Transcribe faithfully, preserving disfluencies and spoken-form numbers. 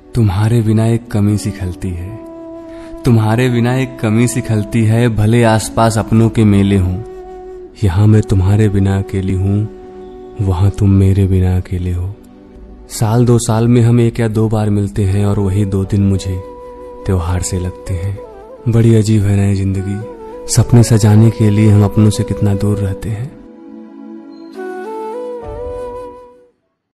तुम्हारे बिना एक कमी सी खलती है, तुम्हारे बिना एक कमी सी खलती है। भले आसपास अपनों के मेले हों, यहाँ मैं तुम्हारे बिना अकेली हूँ, वहाँ तुम मेरे बिना अकेले हो। साल दो साल में हम एक या दो बार मिलते हैं और वही दो दिन मुझे त्योहार से लगते हैं। बड़ी अजीब है ना ये जिंदगी, सपने सजाने के लिए हम अपनों से कितना दूर रहते हैं।